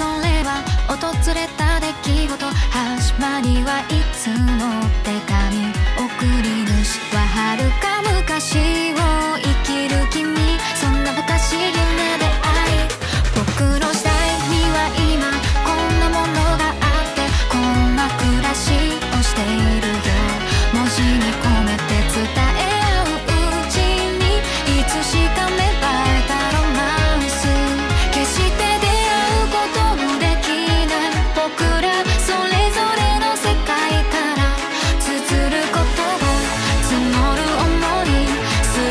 それは訪れた出来事、始まりはいつも手紙、送り主は遥か昔を生きる君、そんな不可思議な出会い。僕の時代には今こんなものがあって、こんな暮らしをしているよ。文字に込めて伝え合ううちに、いつしか芽生えたロマンス。決して出会うことのできない僕らそれぞれの世界から綴ることを、募る想い、す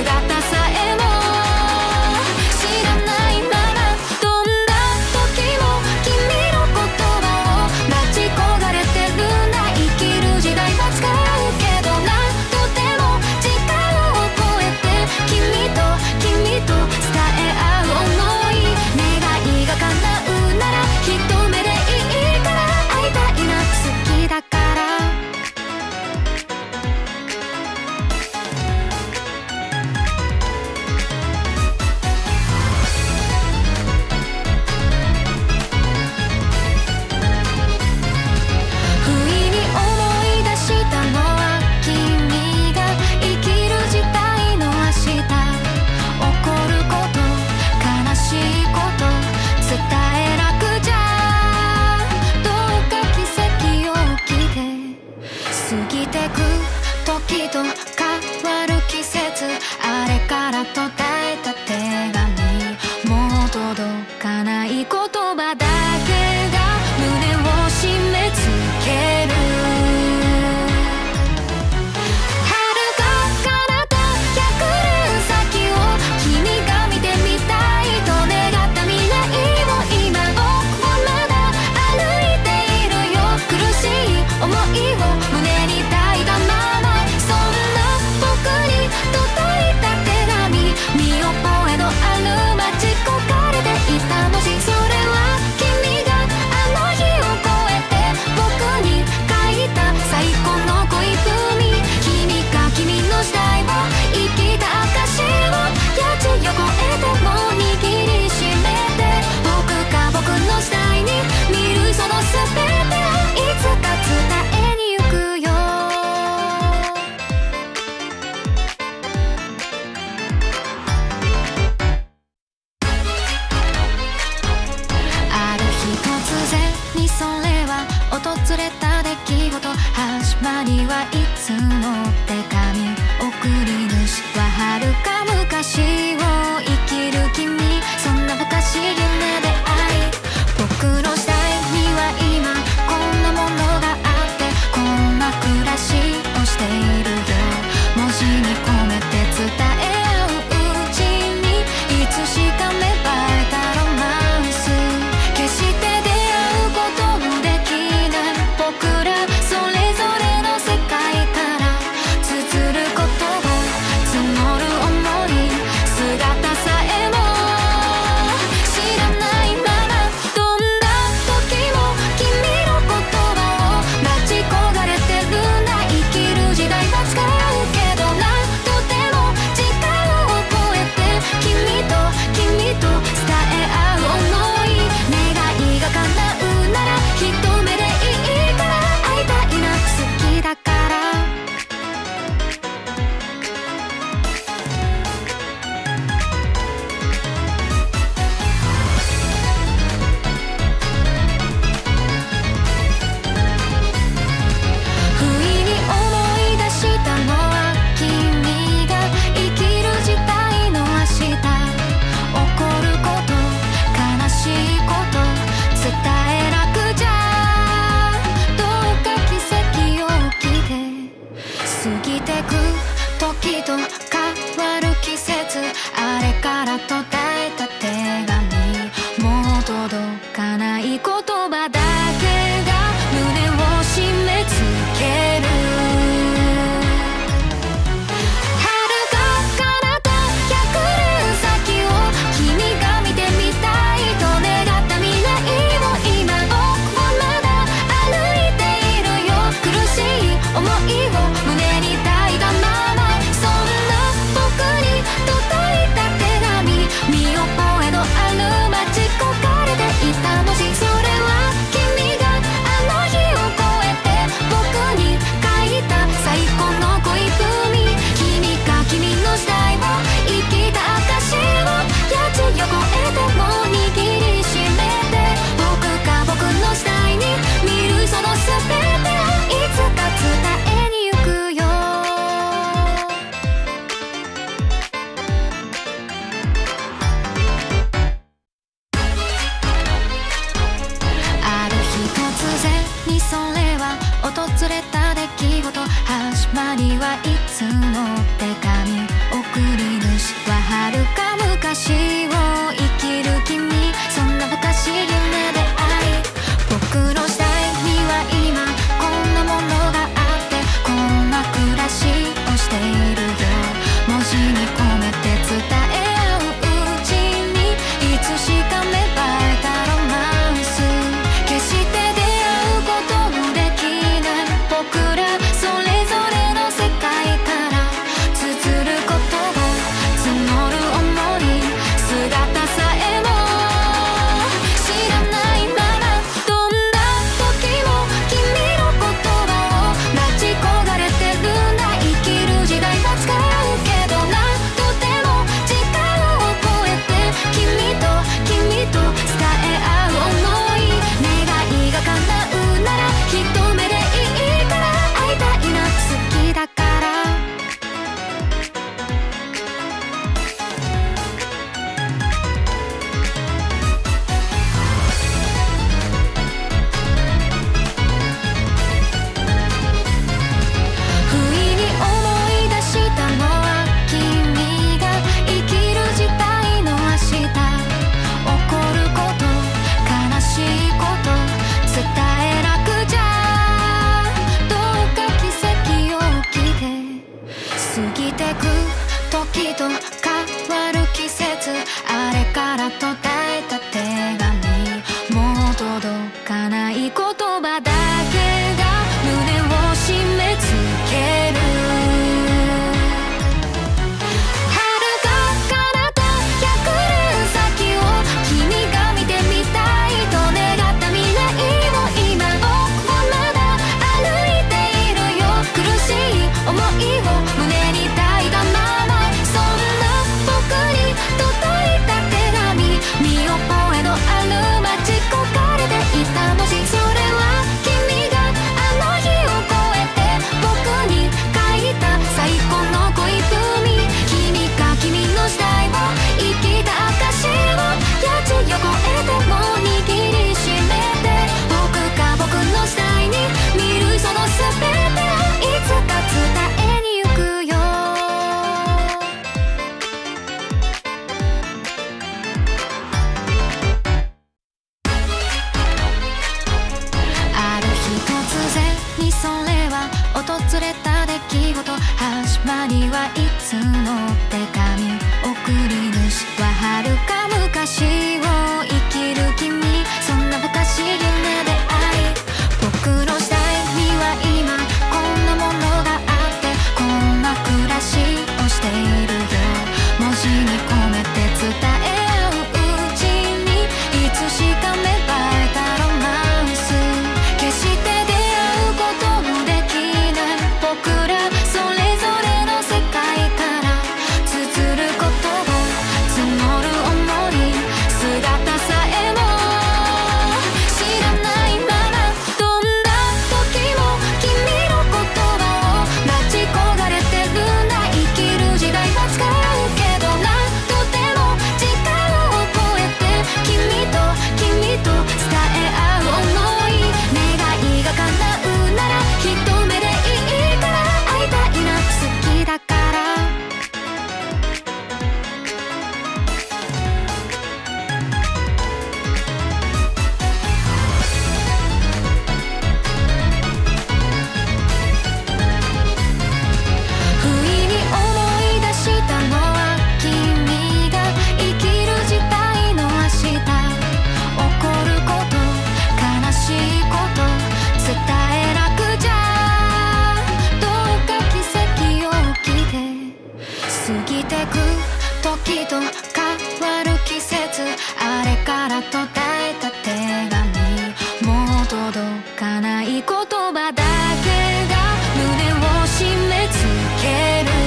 変わる季節、あれから途絶えた手紙、もう届かない言葉だけが胸を締め付ける。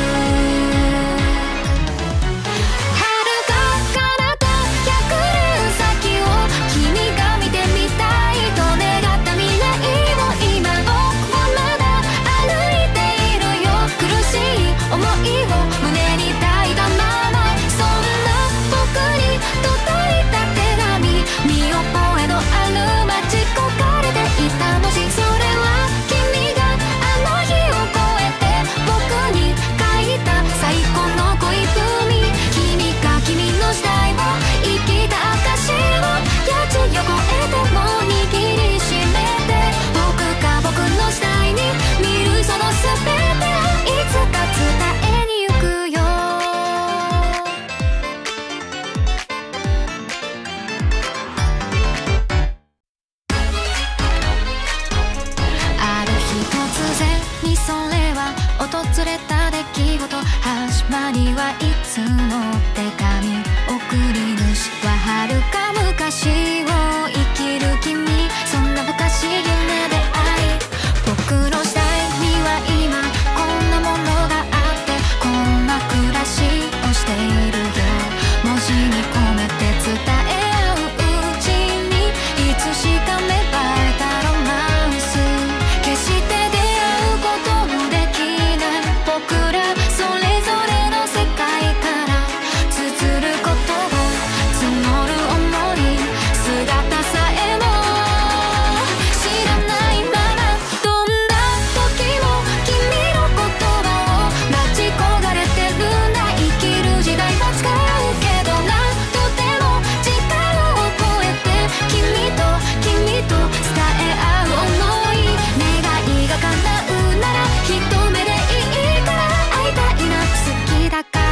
訪れた出来事、始まりはいつの手紙、送り主は遥か昔を生きる君、そんな不可思議な出会い、僕の時代には今こんなものがあって、こんな暮らしをしているよ。文字に込めて伝え合ううちに、いつしか芽生えたロマンス、決して出会うこともできない僕らそれぞれの世界から綴る言葉、募る想い、姿さえも知らないまま、どんな時も君の言葉を待ち焦がれてるんだ。生きる時代は使うけどな、とても時間を超えて君と伝え合う想い、願いが叶うなら一目でいいから会いたいな、好きだから。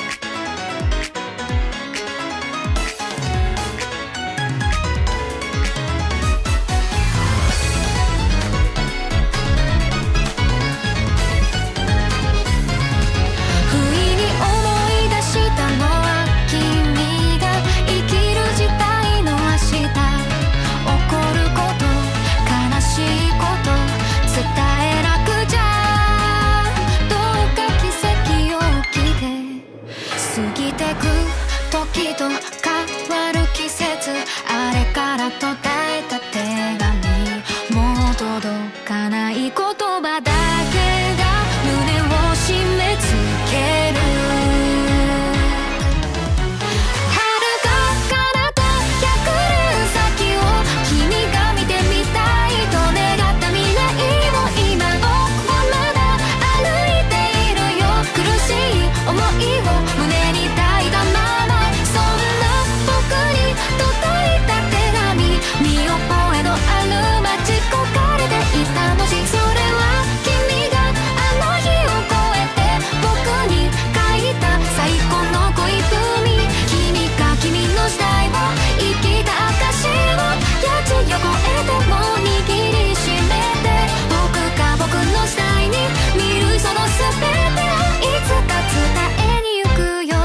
不意に思い出したのは君が生きる時代の明日、起こること、悲しいこと、伝えなくちゃ、どうか奇跡を起きて、過ぎてく時と変わる季節、あれから途絶えた手紙、もう届かない言葉だけが胸を締め付ける。遥か彼方100年先を君が見てみたいと願った未来を今僕はまだ歩いているよ。苦しい想いを胸に抱いたまま、そんな僕に届いた手紙、見覚えのある街焦がれていた文字、それは君があの日を越えて僕に書いた最高の恋文、君が君の時代を生きた証をやちよ超えても握りしめて、僕が僕の時代に見るその全てをいつか伝えに行くよ。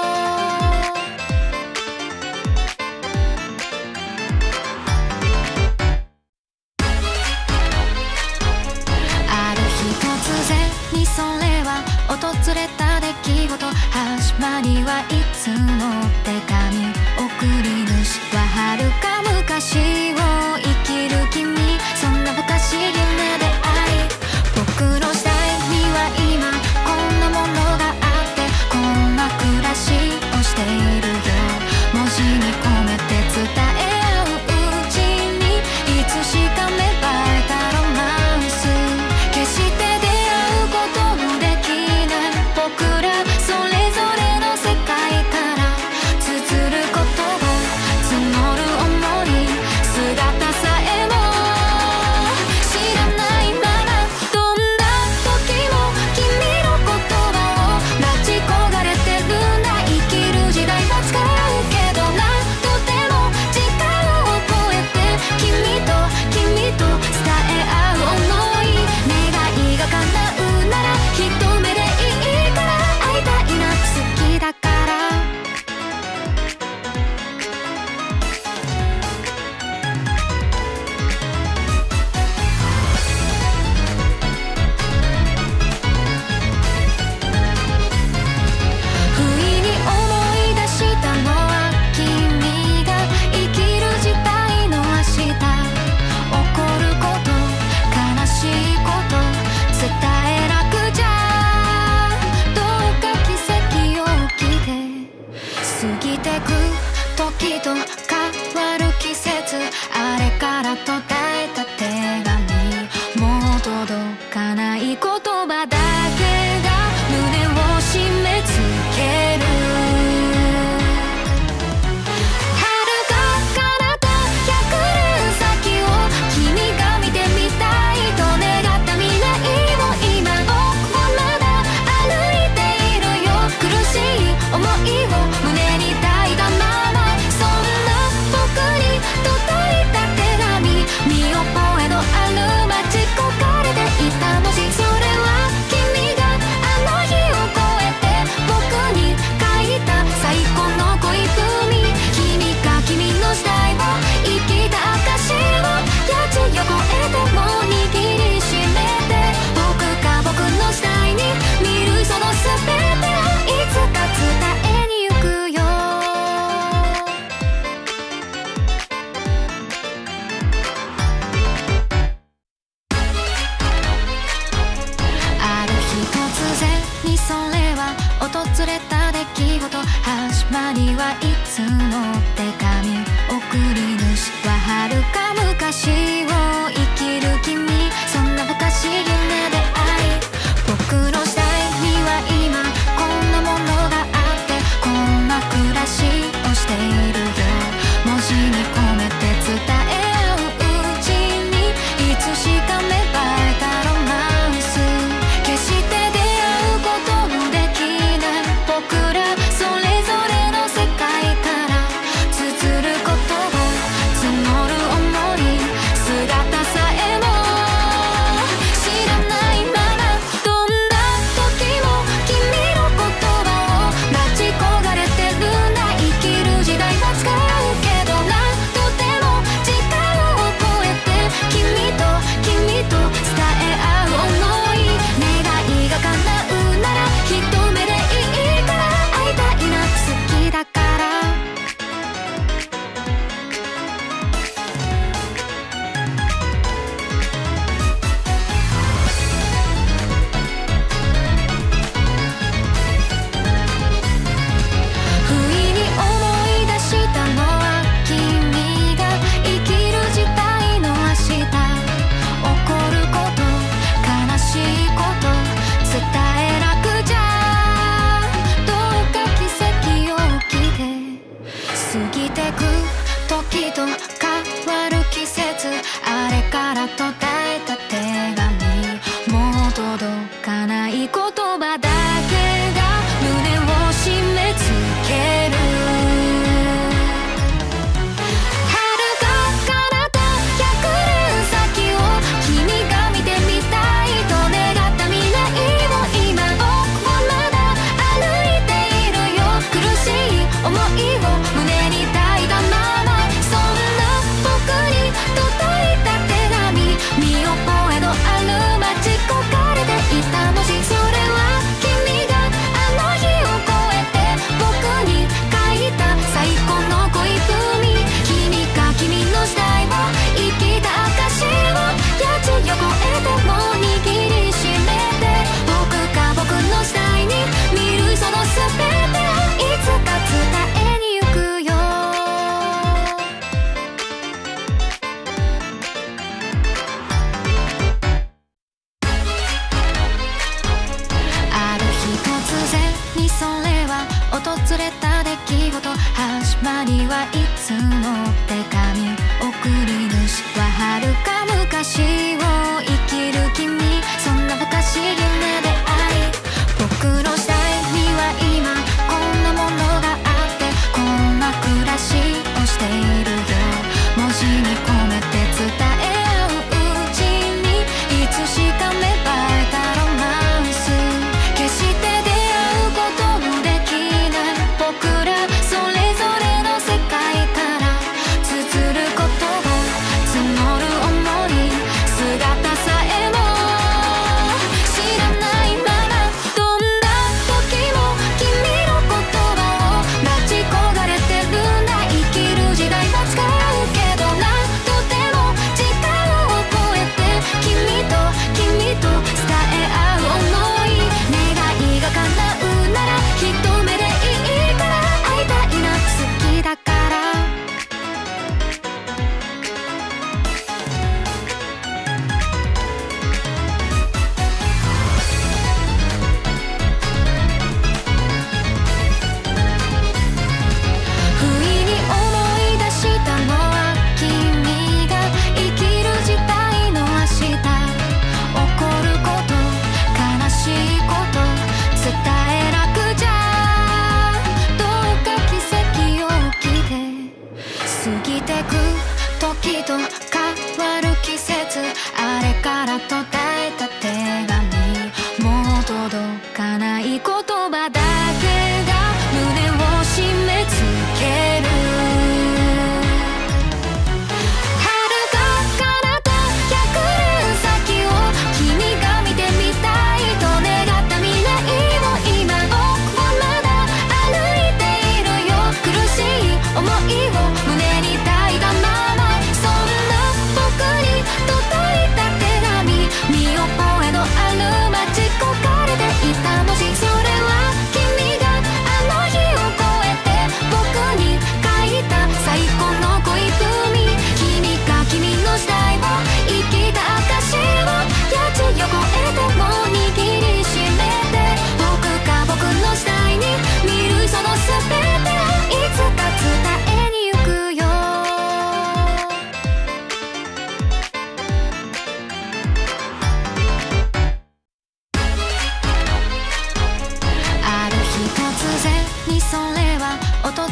ある日突然にそれは訪れた出来事、始まりはいつの手紙、送り主は遥か昔を生きる君、そんな不可思議な出会い、僕の時代には今こんなものがあって、こんな暮らしをしているよ。文字に込めて伝え合ううちに、いつしか芽生えたロマンス、決して出会うこともできない僕らそれぞれの世界から過ぎてく時と変わる季節、あれから途絶えた手紙、もう届かない言葉だけが胸を締め付ける。遥か彼方100年先を君が見てみたいと願った未来を、今僕はまだ歩いているよ。苦しい想いを胸に抱いたまま、そんな僕に届いた手紙、見覚えのある街焦がれていた文字、それは君があの日を越えて僕に書いた最高の恋文。君が君の時代を生きた証をやじを越えても握りしめて、僕が僕の時代に見るその全てをいつか伝えに行くよ。ある日突然にそれは訪れた出来事、始まりはいつの手紙、送り主は遥か昔を生きる君、そんな不可思議な出会い、僕の時代には今こんなものがあって、こんな暮らしをしているよ。文字に込めて伝え合ううちに、いつしか芽生えたロマンス、決して出会うことのできない僕らそれぞれの世界から綴る言葉、募る想い、姿さえも知らないまま、どんな時も君の言葉を待ち焦がれてるんだ。生きる時代は使うけどな、とても時間を超えて君と伝え合う想い、願いが叶うなら一目でいいから会いたいな、好きだから。不意に思い出したのは君が生きる時代の明日、起こること悲しいこと伝えなくちゃ、どうか奇跡を起きて過ぎてく時と変わる季節、あれから途絶えた手紙、もう届かない言葉だけが胸を締め付ける。遥か彼方100年先を君が見てみたいと願った未来を、今僕はまだ歩いているよ。苦しい想いを胸に抱いたまま、そんな僕に届いた手紙、見覚えのある街焦がれていた文字、それは君があの日を越えて僕に書いた最高の恋文。君が君の時代を生きた証をやじを越えても握りしめて、僕が僕の時代に見るその全てをいつか伝えに行くよ。ある日突然にそれは訪れた出来事、始まりはいつの手紙、送り主は遥か昔を生きる君、そんな不可思議な出会い、僕の時代には今こんなものがあって、こんな暮らしをしているよ。文字に込めて伝え合ううちに、いつしか芽生えたロマンス、決して出会うことのできない僕らそれぞれの世界から綴る言葉、募る想い、姿さえも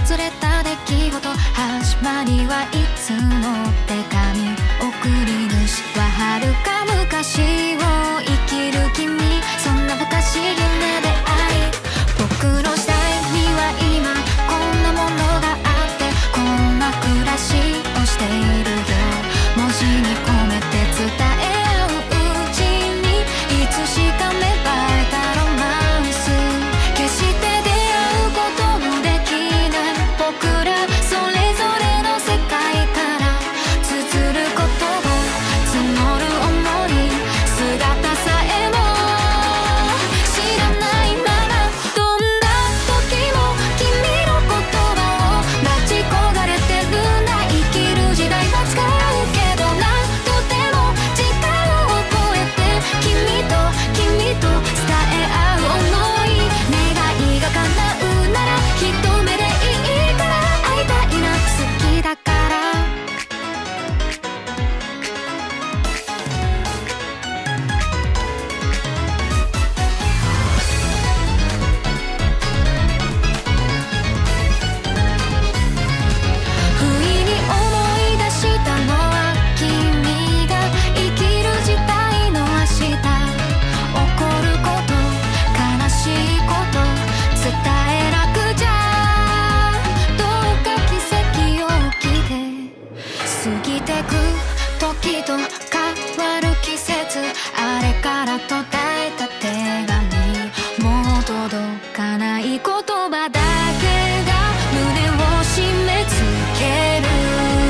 訪れた出来事、始まりはいつも手紙、送り主は遥か昔を生きる君、そんな昔夢であり、僕の時代には今こんなものがあって、こんな暮らしをしているよ。文字に込めて伝え合ううちに、いつしか芽生えたロマンス、決して出会うことのできない僕らそれぞれの世界から綴ることを募る想い、姿さえも知らないまま、どんな時も君の言葉を待ち焦がれてるな。生きる時代は使うけどな、とても時間を超えて君と伝え合う想い、願いが叶うなら一目でいいから、会いたいな、好きだから。不意に思い出したのは、君が生きる時代の明日、起こること、悲しいこと、伝えなくちゃ。どうか奇跡を起きて、過ぎてく時と変わる季節、あれから途絶えた手紙、もう届かない言葉だけが胸を締め付ける。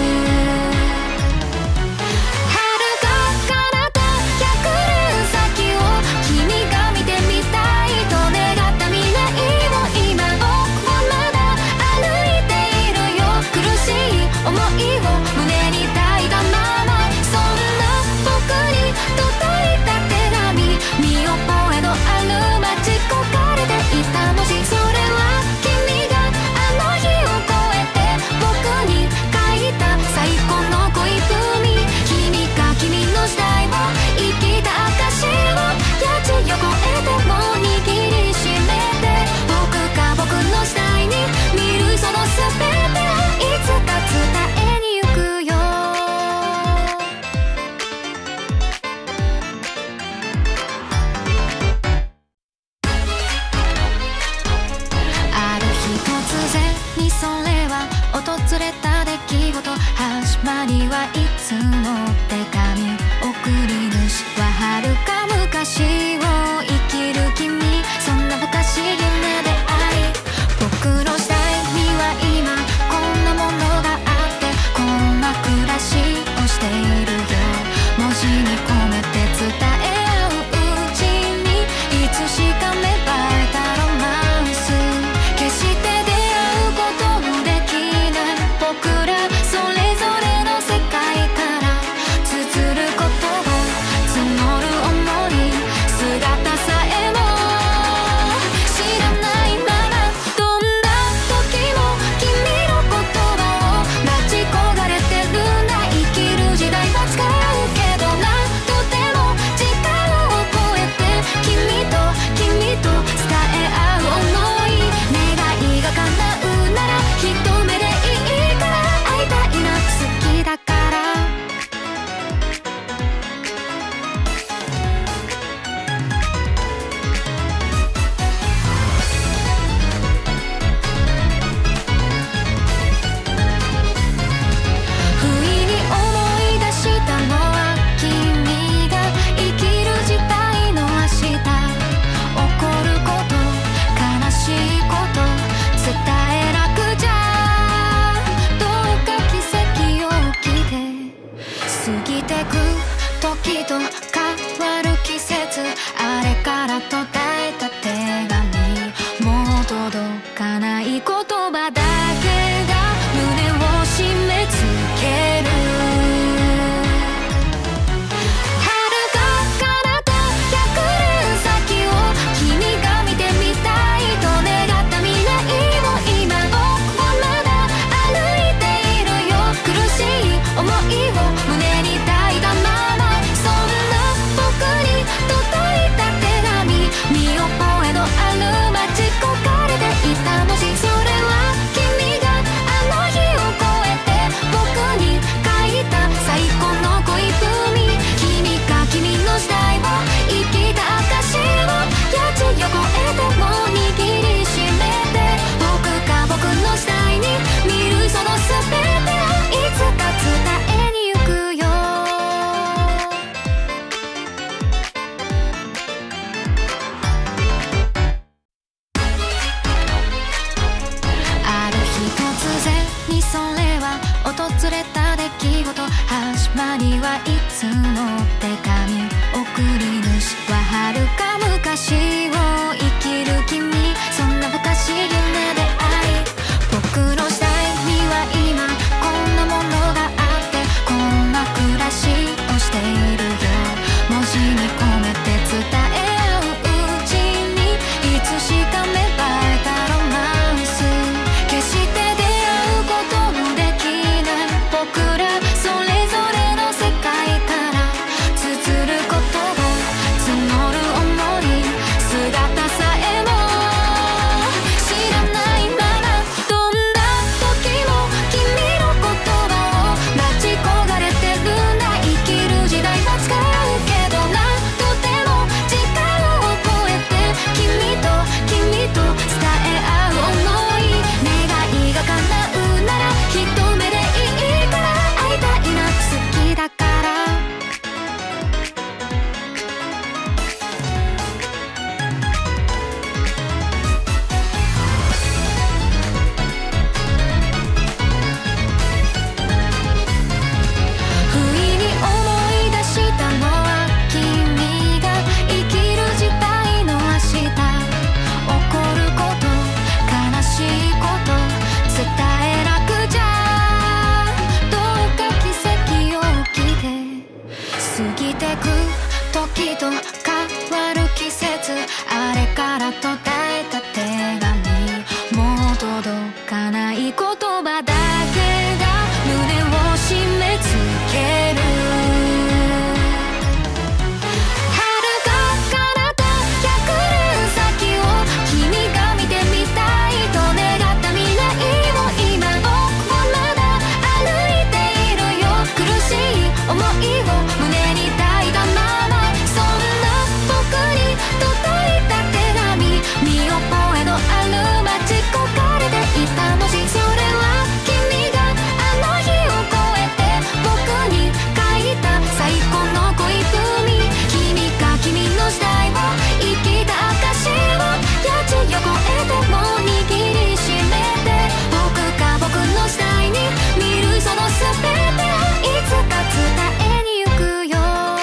遥か彼方100年先を君が見てみたいと願った未来を、今僕はまだ歩いているよ。苦しい想いを胸に抱いたまま、そんな僕に届いた手紙、見覚えのある待ち焦がれていた文字、それは君があの日を越えて僕に書いた最高の恋文。君が君の時代を生きた証を、やじを越えても握りしめて、僕が僕の時代に見るその全てをいつか伝えに行くよ。ある日突然にそれは訪れた出来事、始まりはいつも手紙、送り主は遥か昔を生きる君、そんな昔夢であり、僕の時代には今こんなものがあって、こんな暮らしをしているよ。文字に込めて伝え合ううちに、いつしか芽生えたロマンス、決して出会うことのできない僕らそれぞれの世界から綴ることを募る想い、姿にそれは訪れた出来事、始まりはいつの手紙、送り主は遥か昔を生きる君、そんな不可思議な出会い、僕の時代には今こんなものがあって、こんな暮らしをしているよ、文字に込めて伝え合ううちに、いつしか芽生えたロマンス、決して出会うことのできない僕らそれぞれの世界から綴る言葉、募る想い、姿さえも知らないまま、どんな時も君の言葉を待ち焦がれてるんだ、生きる時代は使うけど何度でも時間を超えて君と伝え合う想い、願いが叶うなら一目でいいから会いたいな、好きだから不意に思い出したのは君が生きる時代の明日、起こること悲しいこと伝えなくちゃ、どうか奇跡を起きて過ぎてく時と変わる季節、あれから途絶えた手紙、もう届かない言葉だけが胸を締め付ける、遥か彼方100年先を君が見てみたいと願った未来を今僕はまだ歩いているよ、苦しい想いを胸に抱いたまま、そんな僕に届いた手紙、見覚えのある街焦がれていた文字、それは君があの日を越えて僕に書いた最高の恋文、君が君の時代を生きた証をやじを越えても握りしめて、僕が僕の時代に見るその全てをいつか伝えに行くよ、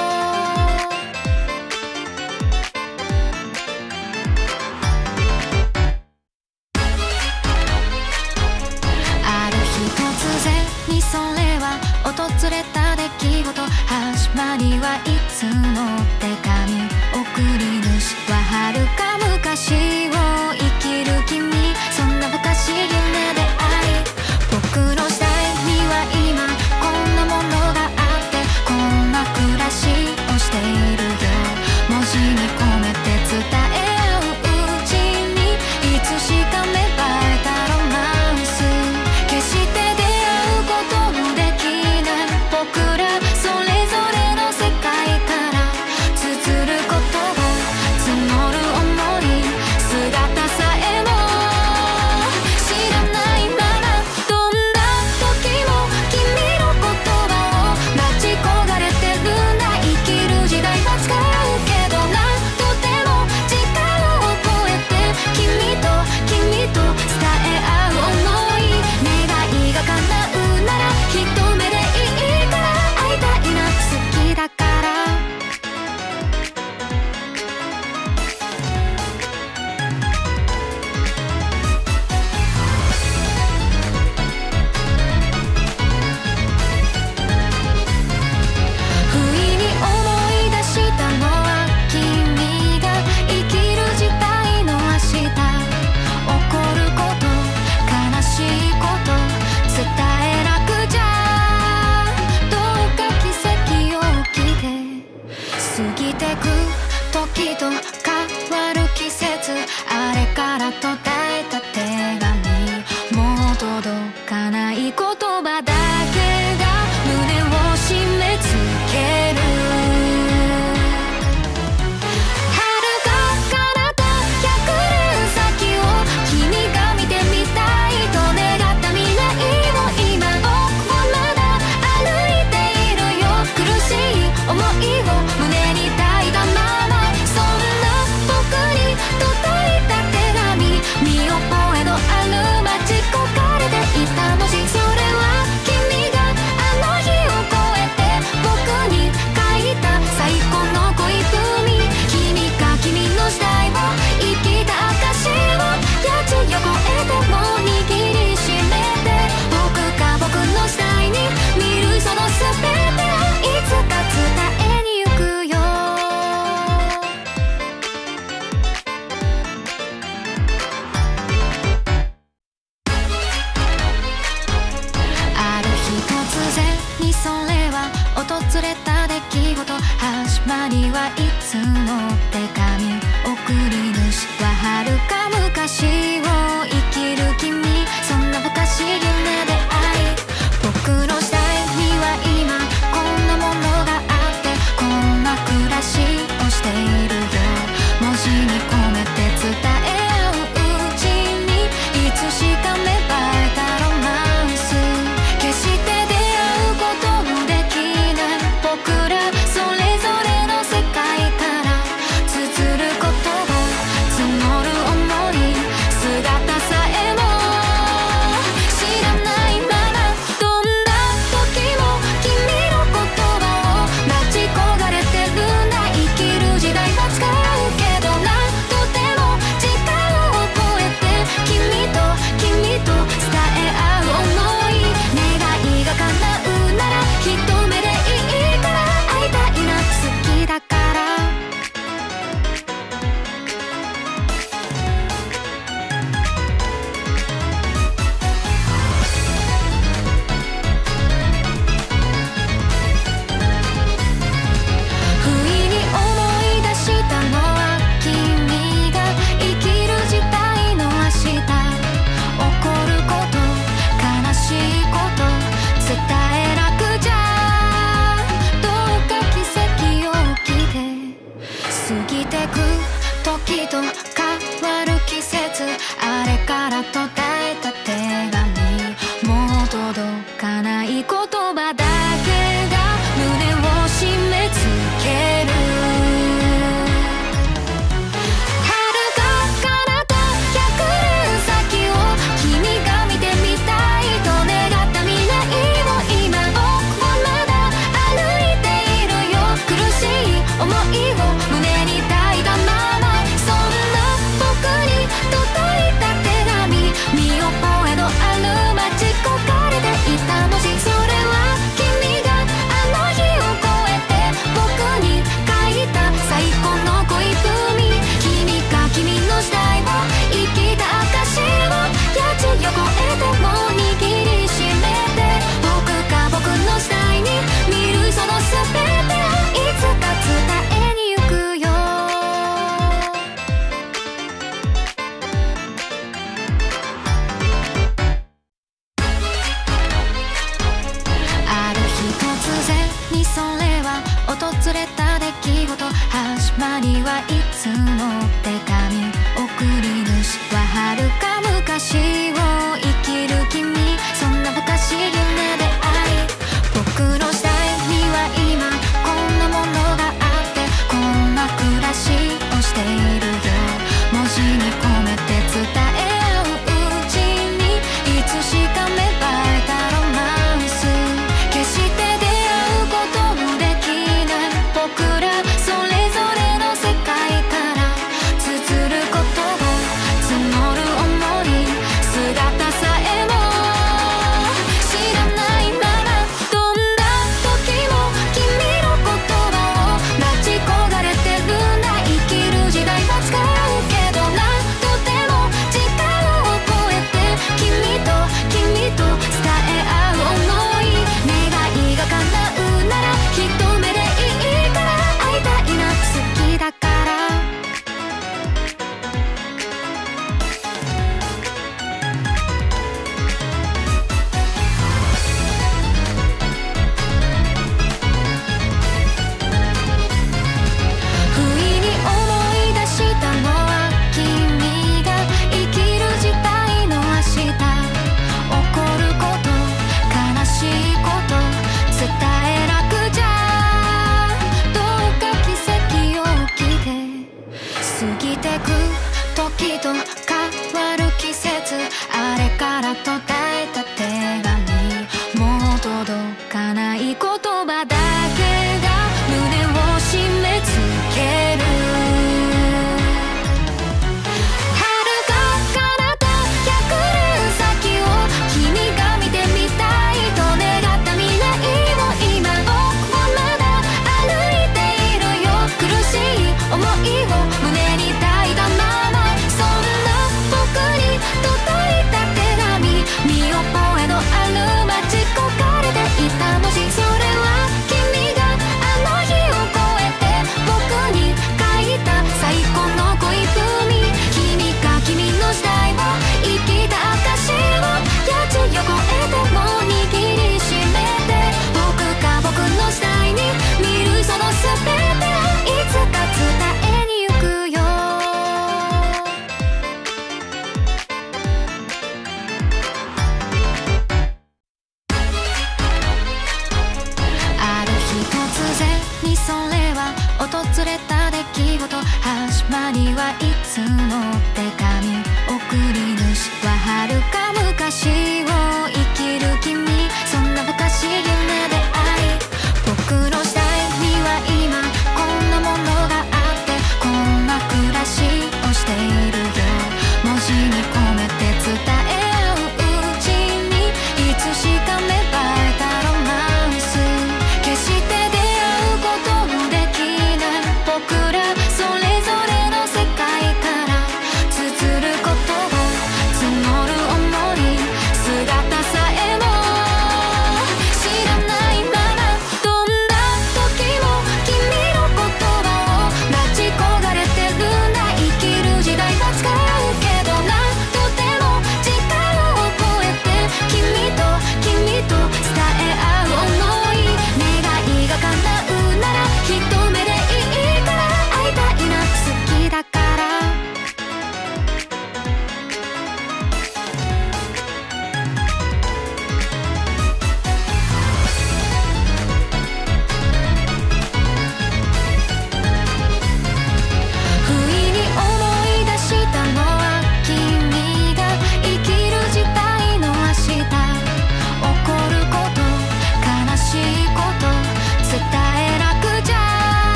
ある日突然にそれは訪れた出来事、始まりはいつの手紙、送り主は遥か昔を生きる君、そんな不可思議な出会い、僕の時代には今こんなものがあって、こんな暮らしをしているよ、文字に込めて伝え合ううちに、いつしか芽生えたロマンス、決して出会うことのできない僕らそれぞれの世界から綴る訪れた出来事、始まりはいつも手紙、送り主は遥か昔を生きる君、そんな昔夢で愛、僕の時代には今こんなものがあって、こんな暮らしをしているよ、文字に込めて伝え合ううちに、いつしか芽生えたロマンス、決して出会うことのできない僕らそれぞれの世界から綴る言葉、募る想い、姿さえも知らないまま、どんな時も君の言葉を待ち焦がれてるんだ、生きる時代は使うけどな、とても時間を超えて君と伝え合う想い、願いが叶うなら一目でいいから会いたいな、好きだから。不意に思い出したのは君が生きる時代の明日、起こること、悲しいこと、伝えなくちゃ、どうか奇跡を起きて、過ぎてく時と変わる季節、あれから途絶えた手紙、もう届かない言葉だけが胸を締め付ける、遥か彼方100年先を君が見てみたいと願った未来を、今僕はまだ歩いているよ、苦しい想いを胸に抱いたまま、そんな僕に届いた手紙、見覚えのある待ち焦がれていた文字、それは君があの日を越えて僕に書いた最高の恋文、君が君の時代を生きた証をやじを越えても握りしめて、僕が僕の時代に見るその全てをいつか伝えに行くよ。ある日突然にそれは訪れた出来事、始まりはいつも手紙、送り主は遥か昔を生きる君、そんな昔夢で愛、僕の時代には今こんなものがあって、こんな暮らしをしているよ、文字に込めて伝え合ううちに、いつしか芽生えたロマンス、決して出会うことのできない僕らそれぞれの世界から綴る言葉、募る想い、姿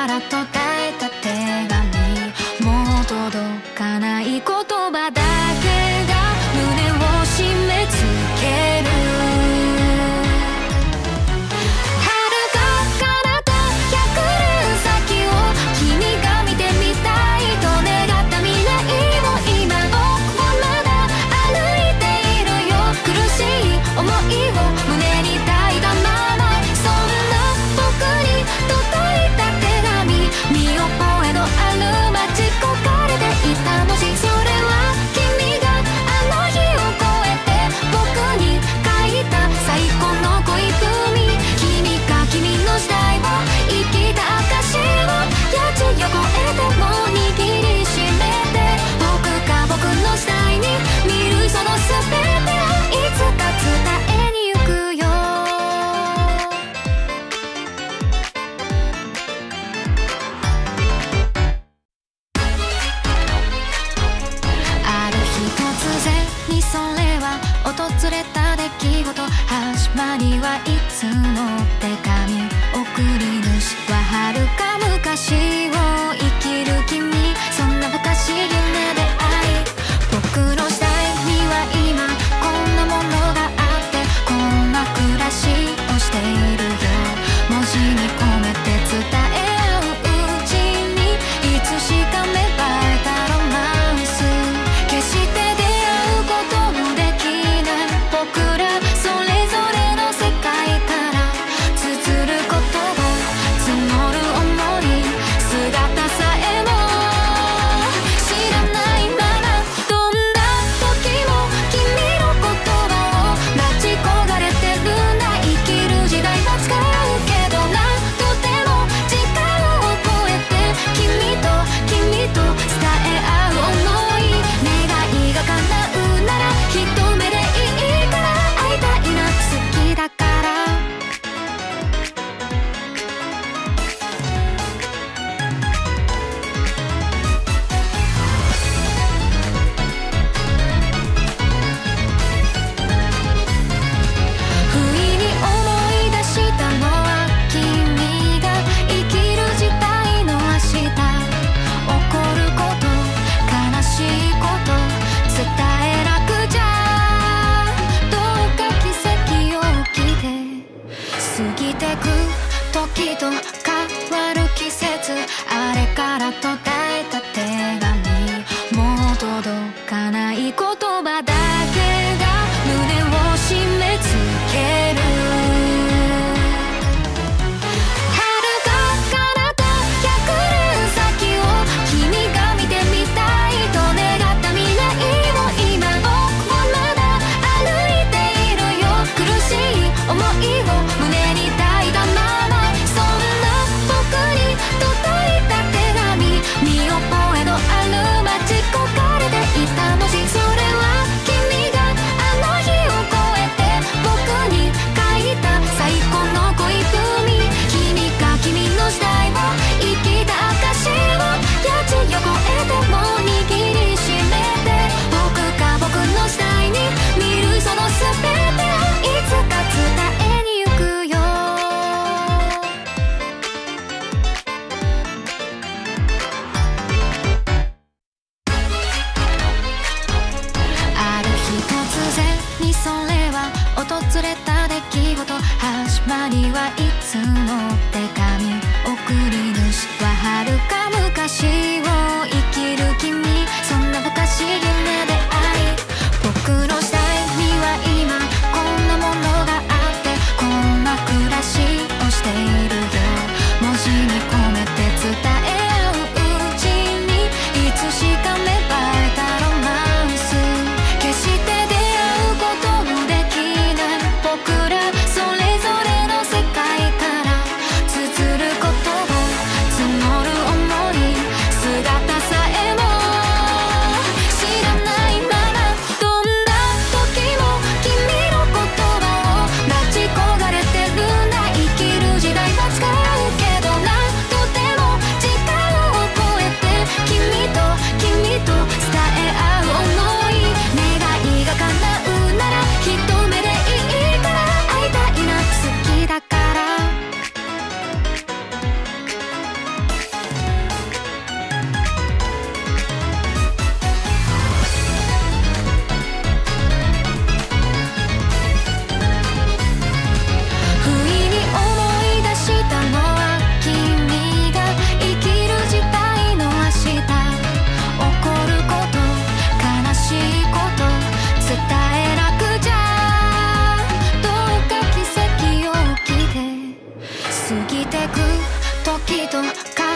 から途絶えた手紙、もう届かない言葉だけが胸を締め付ける。訪れた出来事、始まりはいつの手紙、送り主は遥か昔を生きる君、そんな昔夢であり、僕の時代には今こんなものがあって、こんな暮らしをしているよ。文字に込めて伝え合ううちに、いつしか芽生えたロマンス、決して出会うことのできない僕らそれぞれの世界から綴ることを募る想い、す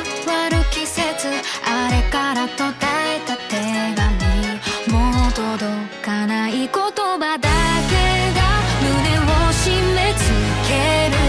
わる季節、あれから途絶えた手紙、もう届かない言葉だけが胸を締め付ける。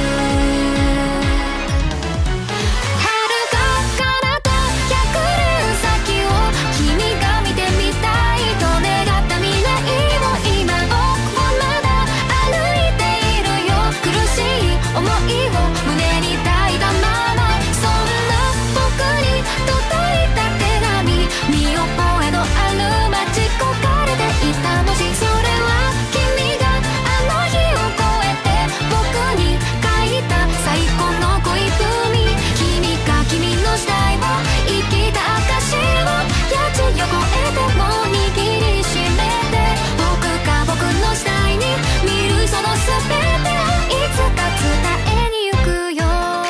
遥か彼方100年先を君が見てみたいと願った未来を今僕はまだ歩いているよ。苦しい想いを胸に抱いたまま、そんな僕に届いた手紙、見覚えのある街焦がれていた文字、それは君があの日を越えて僕に書いた最高の恋文。君が君の時代を生きた証をやじを越えても握りしめて、僕が僕の時代に見るその全てをいつか伝えに行くよ。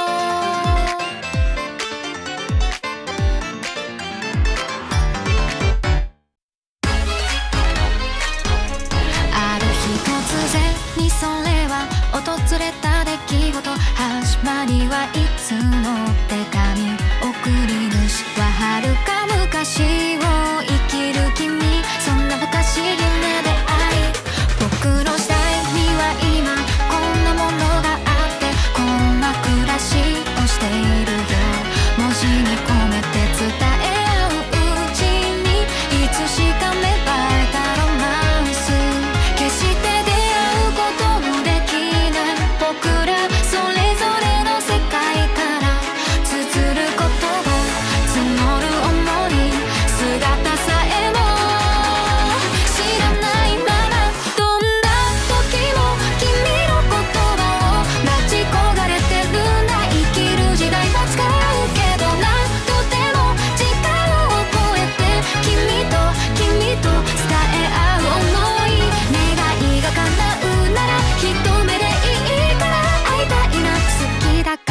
ある日突然にそれは訪れた出来事、始まりはいつの手紙、送り主は遥か昔を生きる君、そんな不可思議な出会い。僕の時代には今こんなものがあって、こんな暮らしをしているよ。文字に込めて伝え合ううちに、いつしか芽生えたロマンス、決して出会うことのできない僕らそれぞれの世界から綴る言葉、募る想い、姿さえも知らないまま、どんな時も君の言葉を待ち焦がれてるんだ。生きる時代は使うけど何度でも時間を超えて君と伝え合う想い、願いが叶うなら一目でいいから会いたいな、好きだから。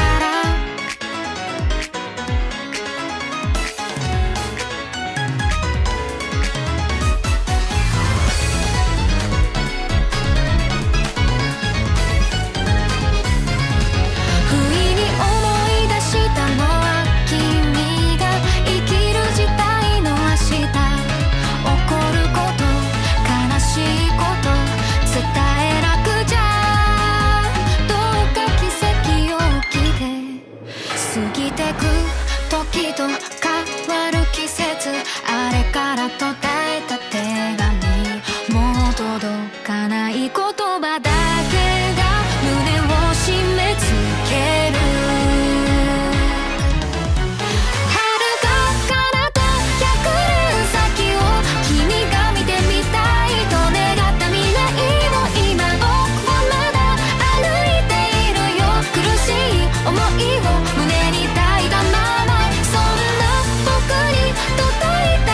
不意に思い出したのは君が生きる時代の明日、起こること、悲しいこと、伝えなくちゃ、どうか奇跡を起きて、過ぎてく時と変わる季節、あれから途絶えた手紙、もう届かない言葉だけが胸を締め付ける。遥か彼方100年先を君が見てみたいと願った未来を今僕はまだ歩いているよ。苦しい想いを胸に抱いたまま、そんな僕に届いた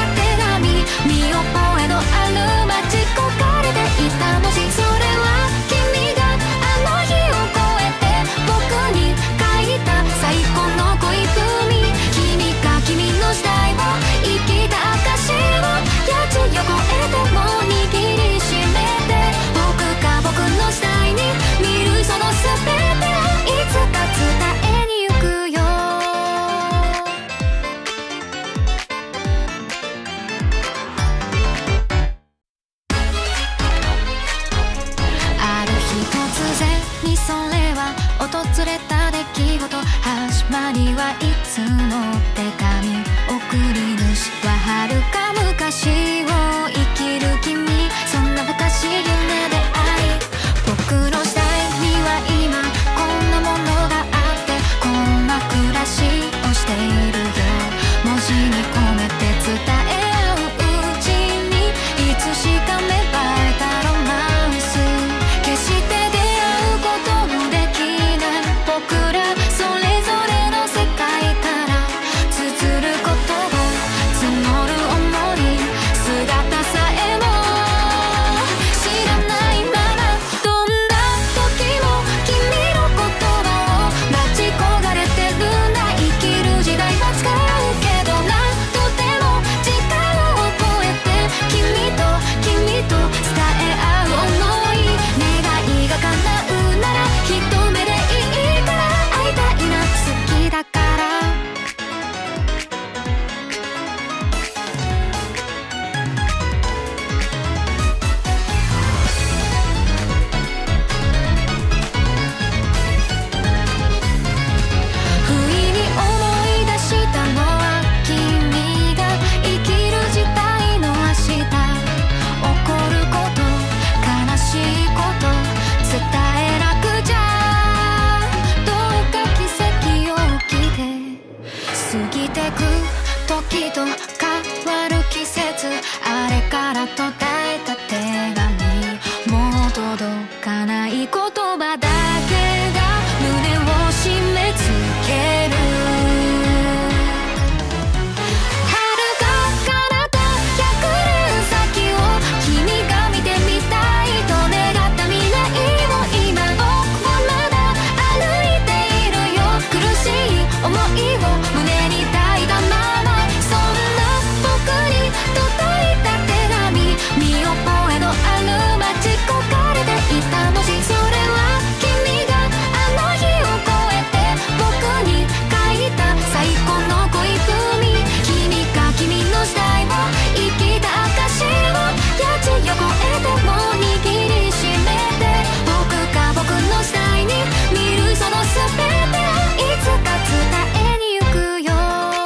過ぎてく時と変わる季節、あれから途絶えた手紙、もう届かない言葉だけが胸を締め付ける。遥か彼方100年先を君が見てみたいと願った未来を、今僕はまだ歩いているよ。苦しい思いを胸に抱いたまま、そんな僕に届いた手紙、見覚えのある街焦がれていた文字、それは君があの日を越えて僕に書いた最高の恋文。君が君の時代を生きた証を、やじを越えても握りしめて、僕が僕の時代に見るその全てをいつか伝えに行くよ。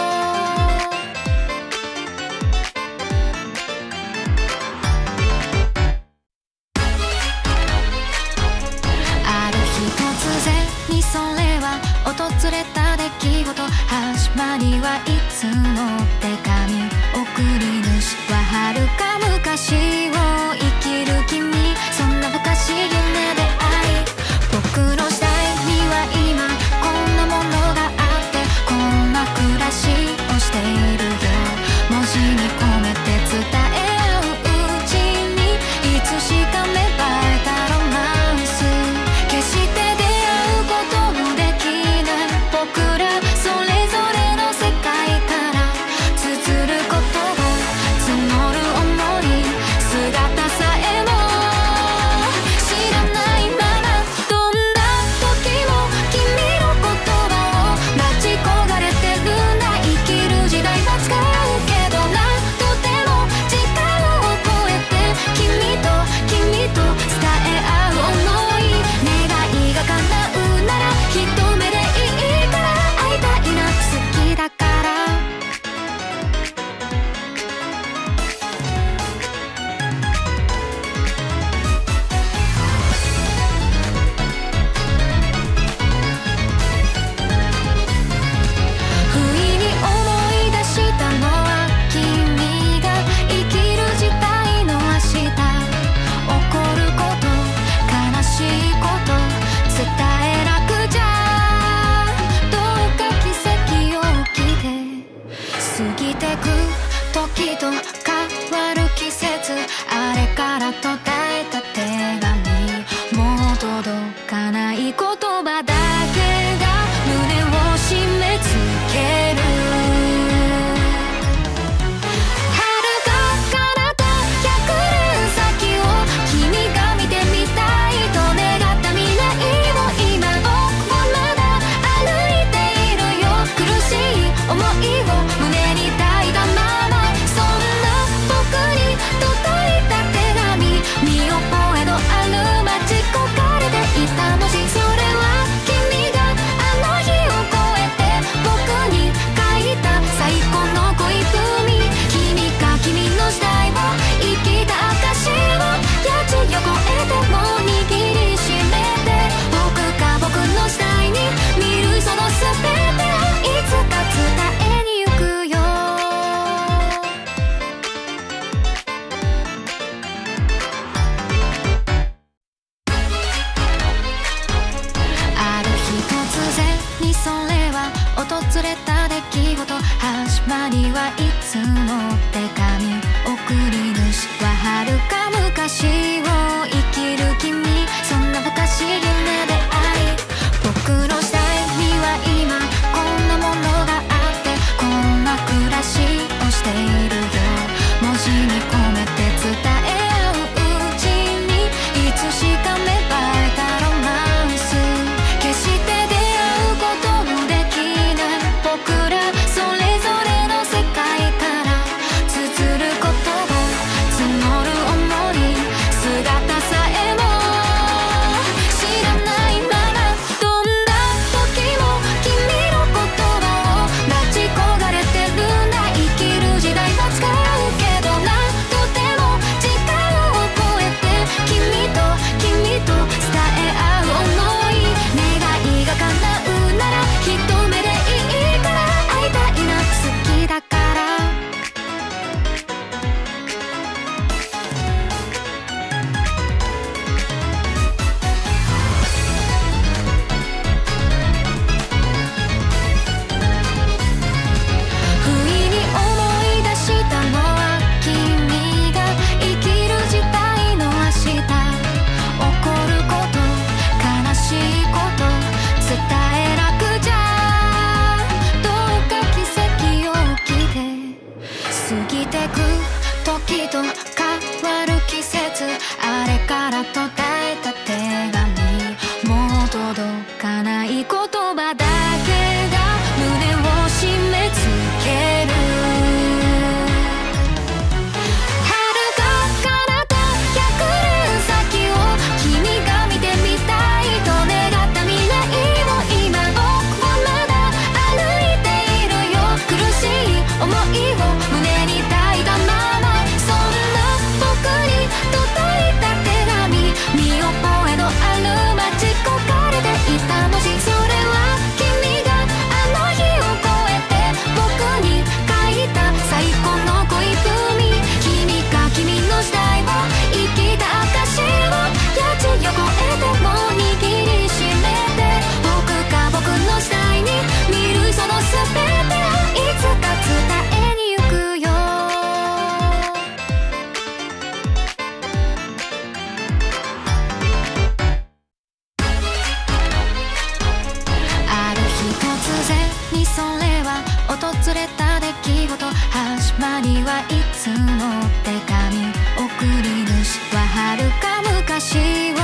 ある日突然にそれは訪れた出来事、始まりはいつの手紙、送り主は遥か昔を生きる君、そんな昔夢で愛、僕の時代には今こんなものがあって、こんな暮らしをしているよ。文字に込めて伝え合ううちに、いつしか芽生えたロマンス、決して出会うことのできない僕らそれぞれの世界から綴る言葉、募る想い、姿さえも知らないまま、どんな時も君の言葉を待ち焦がれてるんだ。生きる時代は使うけどな、とても時間を超えて君と伝え合う想い、願いが叶うなら一目でいいから会いたいな、好きだから。不意に思い出したのは、君が生きる時代の明日、起こること、悲しいこと、伝えなくちゃ、どうか奇跡を起きて。過ぎてく時と変わる季節、あれから途絶えた手紙、もう届かない言葉だけが胸を締め付ける。遥か彼方100年先を君が見てみたいと願った未来を、今僕はまだ歩いているよ。苦しい思いを胸に抱いたまま、そんな僕に届いた手紙、見覚えのある街焦がれていた文字、それは君があの日を越えて僕に書いた最高の恋文。君が君の時代を生きた証を、やじを越えても握りしめて、僕が僕の時代に見るその全てをいつか伝えに行くよ。ある日突然にそれは訪れた出来事、始まりはいつの手紙、送り主は遥か昔を生きる君、そんな昔夢で愛、僕の時代には今こんなものがあって、こんな暮らしをしているよ。文字に込めて伝え合ううちに、いつしか芽生えたロマンス、決して出会うことのできない僕らそれぞれの世界訪れた出来事、始まりはいつも手紙、送り主は遥か昔を